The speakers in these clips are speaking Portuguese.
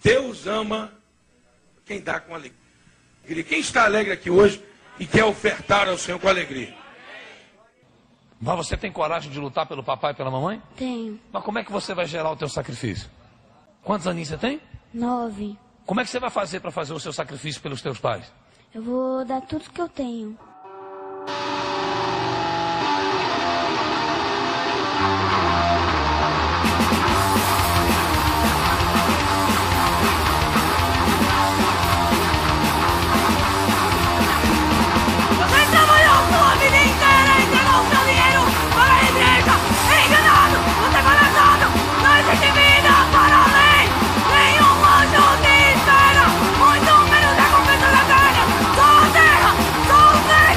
Deus ama quem dá com alegria. Quem está alegre aqui hoje e quer ofertar ao Senhor com alegria? Mas você tem coragem de lutar pelo papai e pela mamãe? Tenho. Mas como é que você vai gerar o teu sacrifício? Quantos aninhos você tem? 9. Como é que você vai fazer para fazer o seu sacrifício pelos teus pais? Eu vou dar tudo que eu tenho. Só terra,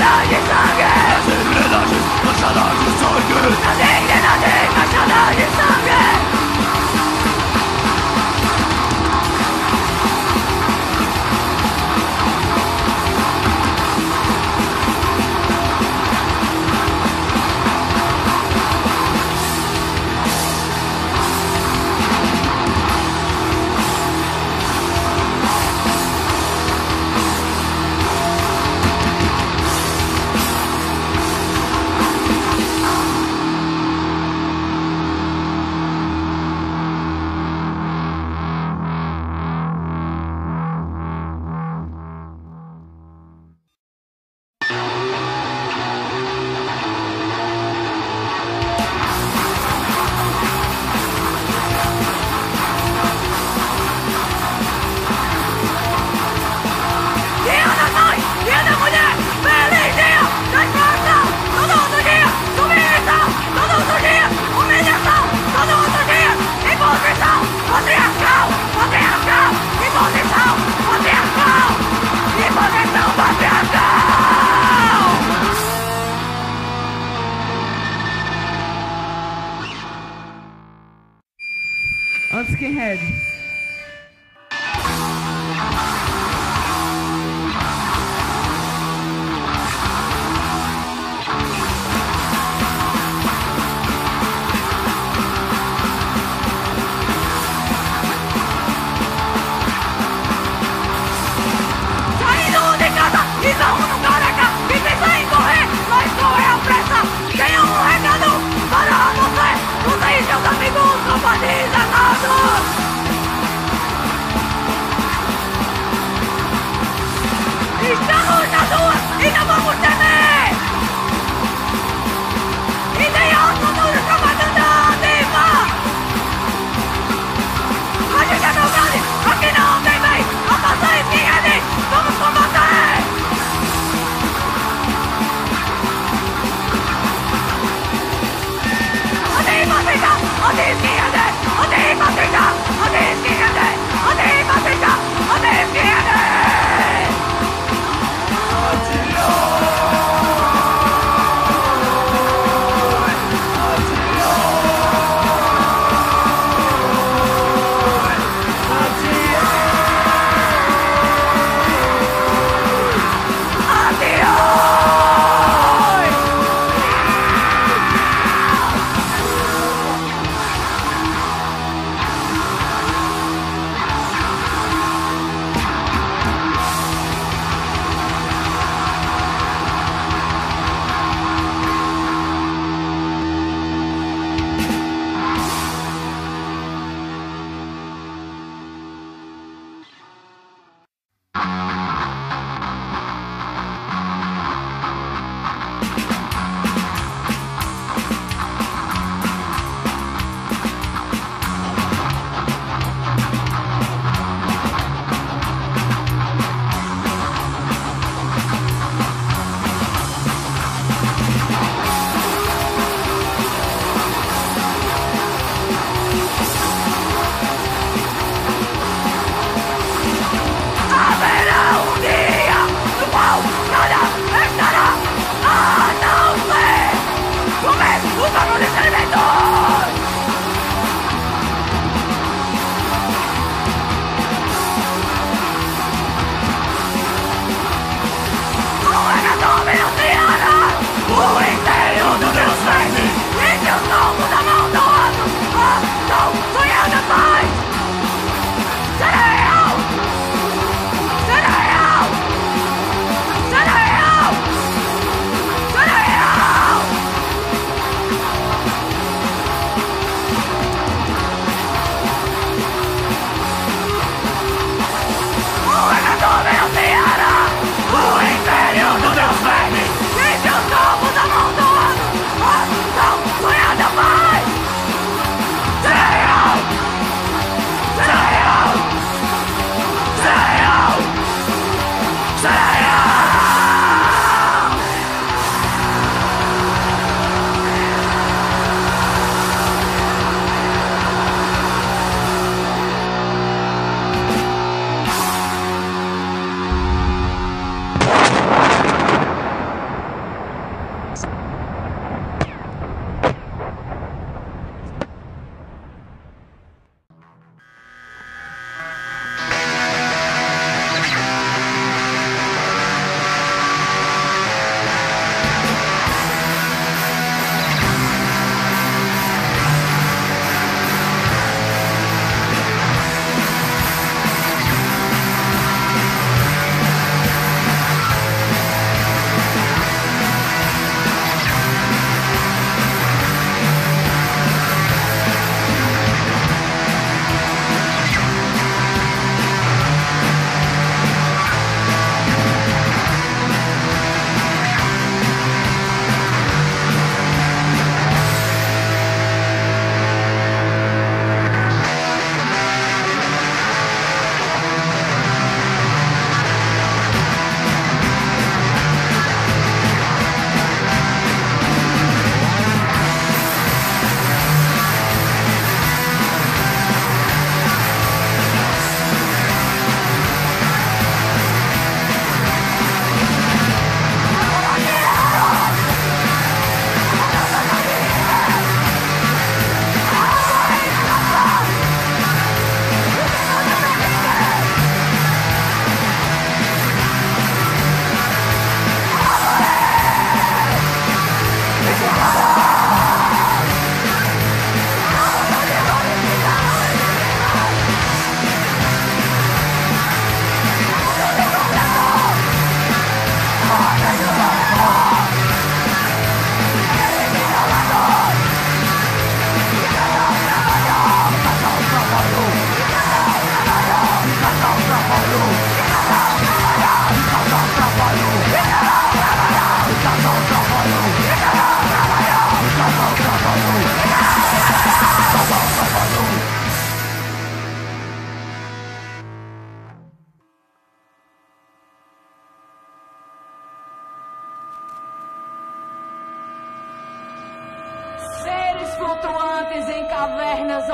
Manchadas de sangue. As engrenagens manchadas de sangue. As engrenagens manchadas de sangue. Skinhead. Saindo de casa e não no careca, que pensa em correr, mas corre a pressa. Tenho um recado para você e seus amigos compadecidos. Estamos nas ruas e não vamos temer. Ideias futuras, propaganda ativa. A gente é verdade, aqui não tem vez. A nossa skinhead, vamos combater. Anti-fascista, anti-skinhead, anti-fascista.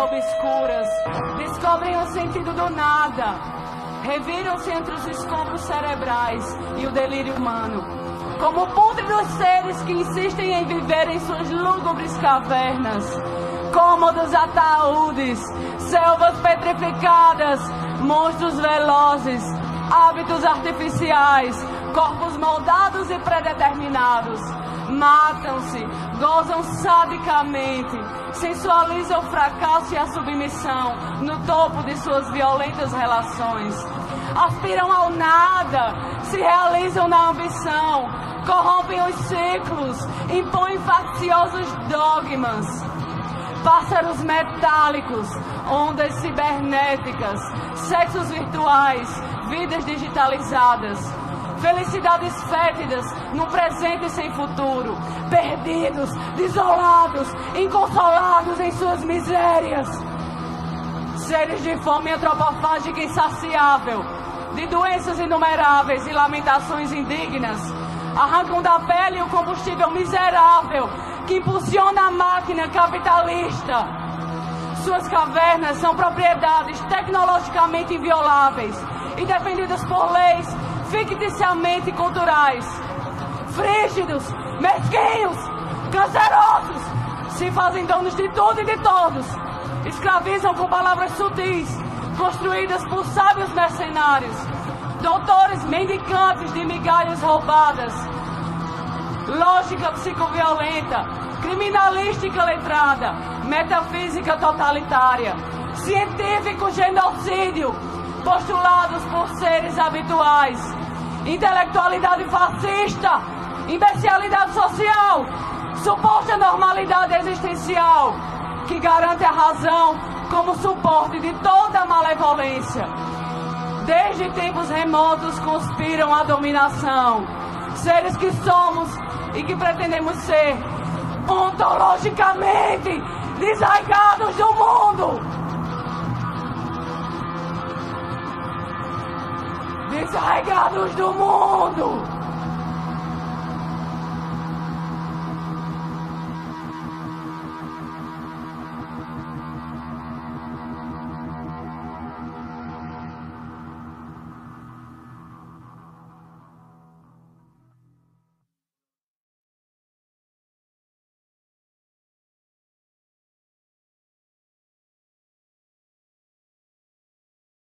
obscuras, descobrem o sentido do nada, reviram-se entre os escombros cerebrais e o delírio humano, como pútridos seres que insistem em viver em suas lúgubres cavernas, cômodos ataúdes, selvas petrificadas, monstros velozes, hábitos artificiais, corpos moldados e predeterminados. Matam-se, gozam sadicamente, sensualizam o fracasso e a submissão no topo de suas violentas relações. Aspiram ao nada, se realizam na ambição, corrompem os ciclos, impõem facciosos dogmas. Pássaros metálicos, ondas cibernéticas, sexos virtuais, vidas digitalizadas. Felicidades fétidas num presente sem futuro, perdidos, desolados, inconsolados em suas misérias. Seres de fome antropofágica insaciável, de doenças inumeráveis e lamentações indignas, arrancam da pele o combustível miserável que impulsiona a máquina capitalista. Suas cavernas são propriedades tecnologicamente invioláveis e defendidas por leis ficticiamente culturais. Frígidos, mesquinhos, cancerosos, se fazem donos de tudo e de todos. Escravizam com palavras sutis, construídas por sábios mercenários, doutores mendicantes de migalhas roubadas. Lógica psicoviolenta, criminalística letrada, metafísica totalitária, científico genocídio, postulados por seres habituais, intelectualidade fascista, imbecilidade social, suposta normalidade existencial, que garante a razão como suporte de toda a malevolência. Desde tempos remotos conspiram a dominação, seres que somos e que pretendemos ser, ontologicamente desarraigados do mundo. Desarraigados do mundo!